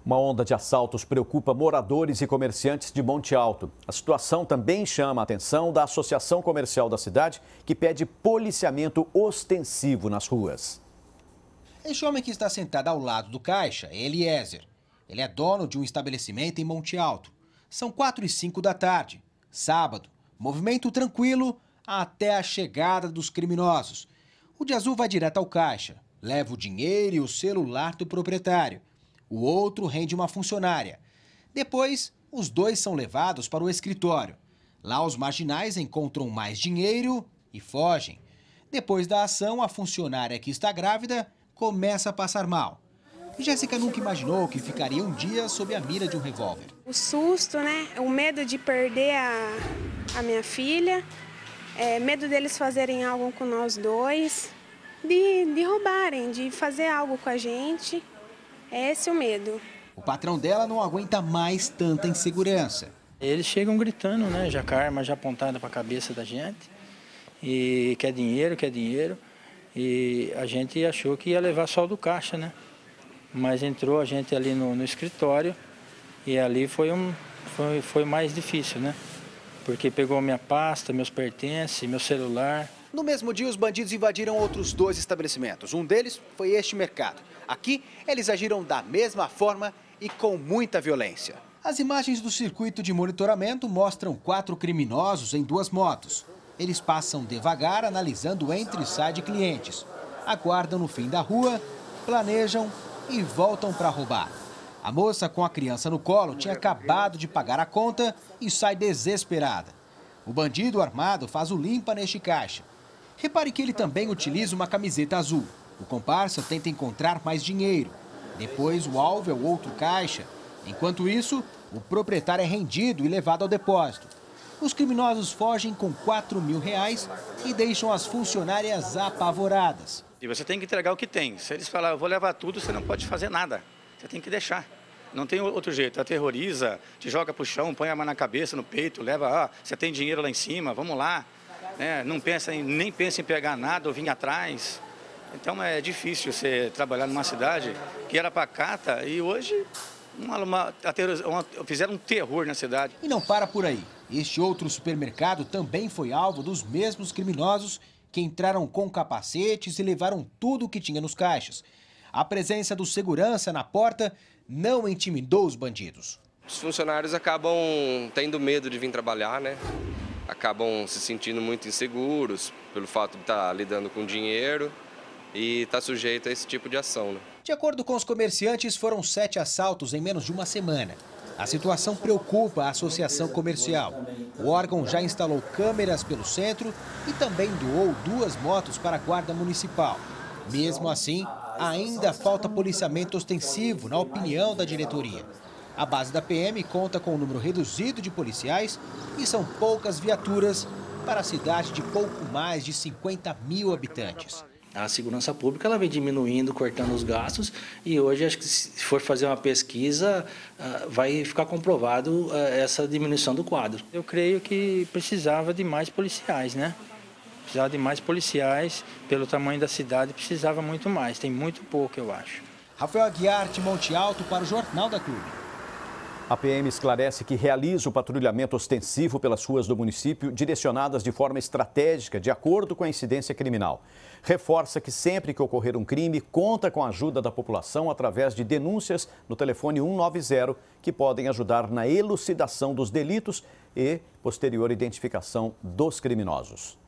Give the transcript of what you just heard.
Uma onda de assaltos preocupa moradores e comerciantes de Monte Alto. A situação também chama a atenção da Associação Comercial da cidade, que pede policiamento ostensivo nas ruas. Este homem que está sentado ao lado do caixa é Eliezer. Ele é dono de um estabelecimento em Monte Alto. São 4h05 da tarde, sábado. Movimento tranquilo até a chegada dos criminosos. O de azul vai direto ao caixa, leva o dinheiro e o celular do proprietário. O outro rende uma funcionária. Depois, os dois são levados para o escritório. Lá, os marginais encontram mais dinheiro e fogem. Depois da ação, a funcionária que está grávida começa a passar mal. Jéssica nunca imaginou que ficaria um dia sob a mira de um revólver. O susto, né? O medo de perder a minha filha, medo deles fazerem algo com nós dois, de roubarem, de fazer algo com a gente. Esse é o medo. O patrão dela não aguenta mais tanta insegurança. Eles chegam gritando, né? Já com a arma já apontada para a cabeça da gente. E quer dinheiro, quer dinheiro. E a gente achou que ia levar só do caixa, né? Mas entrou a gente ali no escritório e ali foi mais difícil, né? Porque pegou minha pasta, meus pertences, meu celular. No mesmo dia, os bandidos invadiram outros 2 estabelecimentos. Um deles foi este mercado. Aqui, eles agiram da mesma forma e com muita violência. As imagens do circuito de monitoramento mostram 4 criminosos em 2 motos. Eles passam devagar, analisando o entra e sai de clientes. Aguardam no fim da rua, planejam e voltam para roubar. A moça com a criança no colo tinha acabado de pagar a conta e sai desesperada. O bandido armado faz o limpa neste caixa. Repare que ele também utiliza uma camiseta azul. O comparsa tenta encontrar mais dinheiro. Depois, o alvo é o outro caixa. Enquanto isso, o proprietário é rendido e levado ao depósito. Os criminosos fogem com R$4.000 e deixam as funcionárias apavoradas. E você tem que entregar o que tem. Se eles falarem, eu vou levar tudo, você não pode fazer nada. Você tem que deixar. Não tem outro jeito. Aterroriza, te joga pro chão, põe a mão na cabeça, no peito, leva, você tem dinheiro lá em cima, vamos lá. Não nem pensa em pegar nada ou vir atrás. Então é difícil você trabalhar numa cidade que era pacata e hoje fizeram um terror na cidade. E não para por aí. Este outro supermercado também foi alvo dos mesmos criminosos que entraram com capacetes e levaram tudo o que tinha nos caixas. A presença do segurança na porta não intimidou os bandidos. Os funcionários acabam tendo medo de vir trabalhar, né? Acabam se sentindo muito inseguros pelo fato de estar lidando com dinheiro e estar sujeito a esse tipo de ação, né? De acordo com os comerciantes, foram 7 assaltos em menos de uma semana. A situação preocupa a Associação Comercial. O órgão já instalou câmeras pelo centro e também doou 2 motos para a Guarda Municipal. Mesmo assim, ainda falta policiamento ostensivo, na opinião da diretoria. A base da PM conta com um número reduzido de policiais e são poucas viaturas para a cidade de pouco mais de 50.000 habitantes. A segurança pública ela vem diminuindo, cortando os gastos e hoje acho que se for fazer uma pesquisa vai ficar comprovado essa diminuição do quadro. Eu creio que precisava de mais policiais, né? Precisava de mais policiais, pelo tamanho da cidade precisava muito mais, tem muito pouco eu acho. Rafael Aguiar, de Monte Alto, para o Jornal da Clube. A PM esclarece que realiza o patrulhamento ostensivo pelas ruas do município, direcionadas de forma estratégica, de acordo com a incidência criminal. Reforça que sempre que ocorrer um crime, conta com a ajuda da população através de denúncias no telefone 190, que podem ajudar na elucidação dos delitos e posterior identificação dos criminosos.